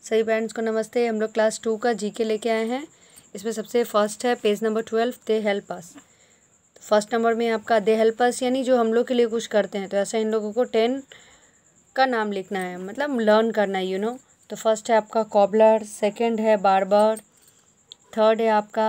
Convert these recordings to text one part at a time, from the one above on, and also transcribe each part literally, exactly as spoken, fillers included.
सभी पेरेंट्स को नमस्ते। हम लोग क्लास टू का जीके लेके आए हैं। इसमें सबसे फर्स्ट है page number twelve, they help us. First number में आपका दे हेल्प अस यानी जो हम लोग के लिए कुछ करते हैं, तो ऐसा इन लोगों को टेन का नाम लिखना है, मतलब लर्न करना है, यू नो। तो फर्स्ट है आपका कॉबलर, सेकंड है बार्बर, थर्ड है आपका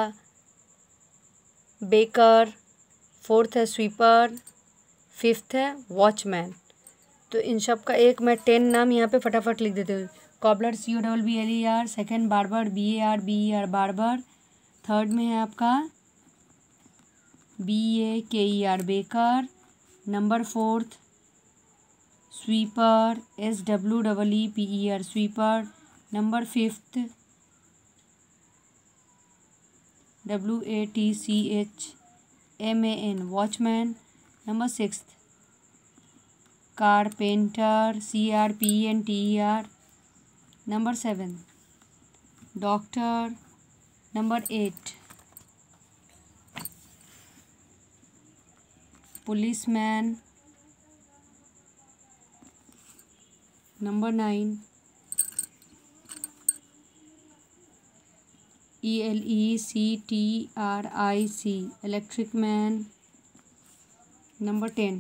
बेकर, फोर्थ है स्वीपर, फिफ्थ है वॉचमैन। तो इन सब का एक मैं टेन नाम यहाँ पे फटाफट लिख देती हूँ। Cobbler C O double B L E R, second barber B A R B E R barber, third में है आपका B A K E R baker, number fourth sweeper S W double E P E R sweeper, number fifth W A T C H M A N watchman, number sixth carpenter C R P N T E R, number seven doctor, number eight policeman, number nine E L E C T R I C electric man, number ten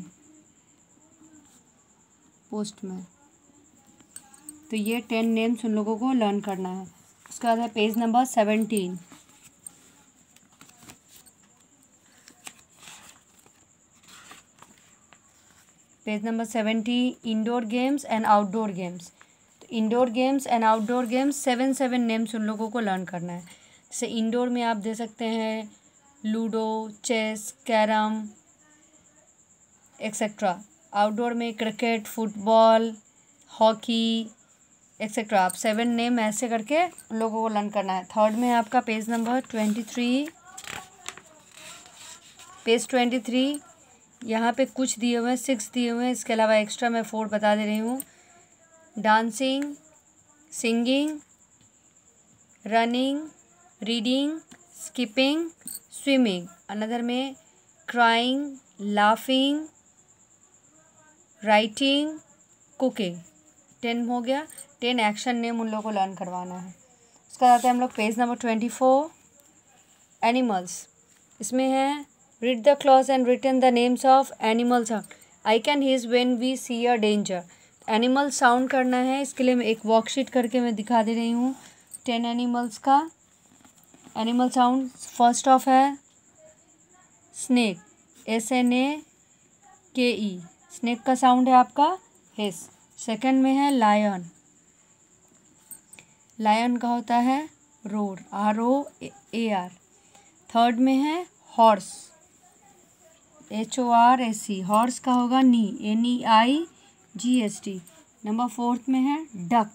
postman. तो ये ten names उन लोगों को learn करना है। उसके बाद है page number seventeen. Page number seventy, indoor games and outdoor games. तो indoor games and outdoor games seven seven names उन लोगों को लर्न करना है। जैसे इंडोर में आप दे सकते हैं ludo, chess, carrom etcetera. Outdoor में क्रिकेट, फुटबॉल, हॉकी एक्सेट्रा। आप सेवन नेम ऐसे करके उन लोगों को लर्न करना है। थर्ड में है आपका page number twenty three. Page twenty three यहाँ पे कुछ दिए हुए हैं, सिक्स दिए हुए हैं, इसके अलावा एक्स्ट्रा मैं फोर बता दे रही हूँ। Dancing, singing, running, reading, skipping, swimming. Another में crying, laughing, writing, cooking. Ten हो गया। टेन एक्शन नेम उन लोगों को लर्न करवाना है। उसके बाद हम लोग page number twenty four, animals. इसमें है read the clues and written the names of animal sound. I can hiss when we see a danger. Animal sound करना है, इसके लिए मैं एक वर्कशीट करके मैं दिखा दे रही हूँ टेन एनिमल्स का एनिमल साउंड। फर्स्ट ऑफ है snake, S N A K E, snake का साउंड है आपका हिस। सेकंड में है लायन, लायन का होता है roar, R O A R. Third में है horse, H O R S C, horse का होगा neigh, N E I G S T. Number fourth में है डक,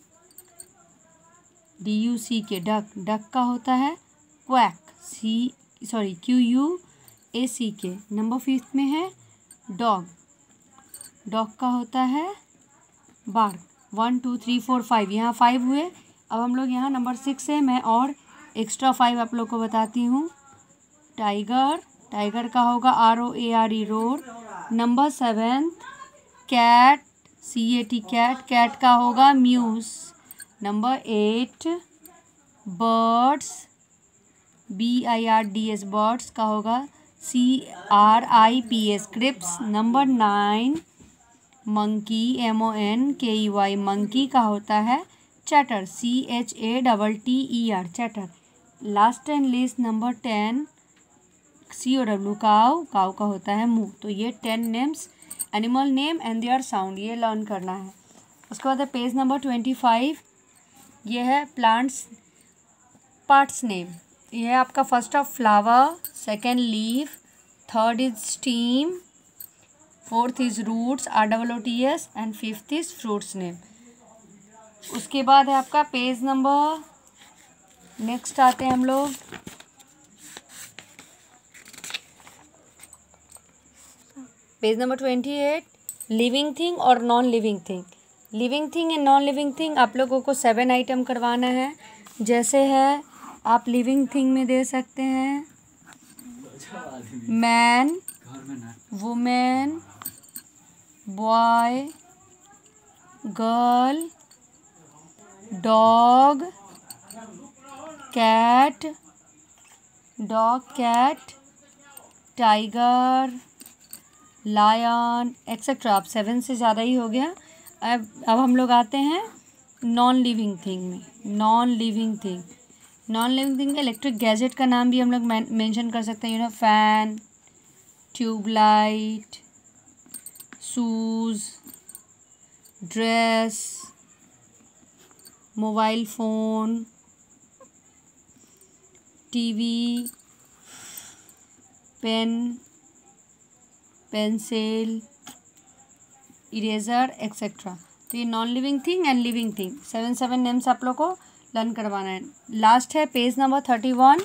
डी यू सी के, डक। डक का होता है quack, C sorry Q U A C K. Number fifth में है डॉग, डॉग का होता है bark. One two three four five, यहाँ फाइव हुए। अब हम लोग यहाँ नंबर सिक्स है, मैं और एक्स्ट्रा फाइव आप लोग को बताती हूँ। टाइगर, टाइगर का होगा R O A R E roar. Number seven cat, C A T cat, cat का होगा mews. Number eight birds, B I R D S, birds का होगा C R I P S, chirps. Number nine monkey, M O N K E Y, monkey का होता है chatter, C H A double T E R, chatter. Last and list number ten C O W, cow, cow का होता है moo. तो ये ten names, animal name and their sound, ये learn करना है। उसके बाद है पेज नंबर ट्वेंटी फाइव। ये है प्लांट्स पार्ट्स नेम। ये है आपका first of flower, second leaf, third is stem, fourth is roots, R double O T S, and fifth is fruits name. उसके बाद है आपका पेज नंबर, नेक्स्ट आते हैं हम लोग page number twenty eight, living thing और non living thing. Living thing and non living thing आप लोगों को सेवन आइटम करवाना है। जैसे है आप लिविंग थिंग में दे सकते हैं man, women, boy, girl, dog, cat, dog, cat, tiger, lion etcetera. अब सेवन से ज़्यादा ही हो गया। अब अब हम लोग आते हैं नॉन लिविंग थिंग में। Non living thing non living thing में इलेक्ट्रिक गैजेट का नाम भी हम लोग मेंशन कर सकते हैं। You know fan, tubelight, shoes, dress, mobile phone, TV, pen, pencil, eraser etcetera. तो ये non living thing and living thing seven seven names आप लोग को लर्न करवाना है। लास्ट है पेज नंबर थर्टी वन।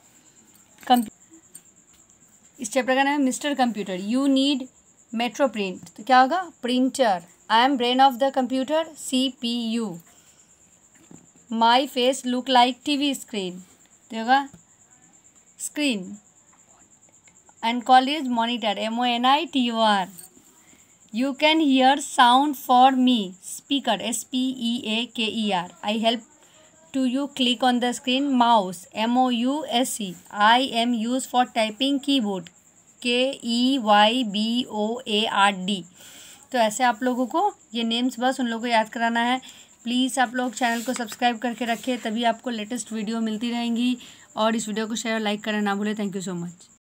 इस चैप्टर का नाम है mister computer. You need metro print. तो क्या होगा? Printer. I am brain of the computer, C P U. My face look like TV screen. तो होगा screen. And call is monitor, M O N I T U R. You can hear sound for me, speaker, S P E A K E R. I help to you click on the screen. Mouse, M O U S E. I am used for typing. Keyboard, K E Y B O A R D. तो ऐसे आप लोगों को ये names बस उन लोगों को याद कराना है। प्लीज़ आप लोग चैनल को सब्सक्राइब करके रखें, तभी आपको लेटेस्ट वीडियो मिलती रहेंगी। और इस वीडियो को शेयर और लाइक करना ना भूलें। Thank you so much.